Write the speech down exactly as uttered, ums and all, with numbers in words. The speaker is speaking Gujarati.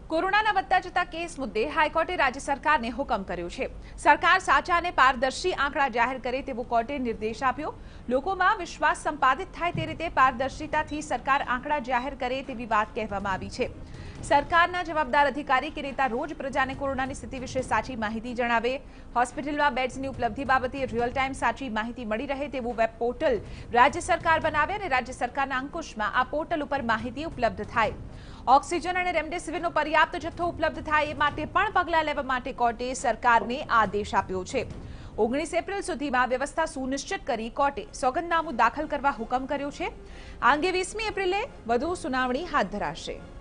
કોરોનાના વધતા જતા કેસ મુદ્દે હાઈકોર્ટે રાજ્ય સરકારને હુકમ કર્યો છે। સરકાર સાચા અને પારદર્શી આંકડા જાહેર કરે તેવો કોર્ટે નિર્દેશ આપ્યો। લોકોમાં વિશ્વાસ સંપાદિત થાય તે રીતે પારદર્શિતાથી સરકાર આંકડા જાહેર કરે તેવી વાત કહેવામાં આવી છે। સરકારના જવાબદાર અધિકારી કે નેતા રોજ પ્રજાને કોરોનાની સ્થિતિ વિશે સાચી માહિતી જણાવે। હોસ્પિટલમાં બેડ્સની ઉપલબ્ધિ બાબતે રિયલ ટાઈમ સાચી માહિતી મળી રહે તેવું વેબ પોર્ટલ રાજ્ય સરકાર બનાવે અને રાજ્ય સરકારના અંકુશમાં આ પોર્ટલ ઉપર માહિતી ઉપલબ્ધ થાય। ઓક્સિજન અને રેમડેસિવિરનો પર્યાપ્ત જથ્થો ઉપલબ્ધ થાય એ માટે પણ પગલાં લેવા માટે કોર્ટે સરકારને આદેશ આપ્યો છે। ઓગણીસ એપ્રિલ સુધીમાં વ્યવસ્થા સુનિશ્ચિત કરી કોર્ટે સોગંદનામું દાખલ કરવા હુકમ કર્યો છે। આ અંગે વીસમી એપ્રિલે વધુ સુનાવણી હાથ ધરાશે।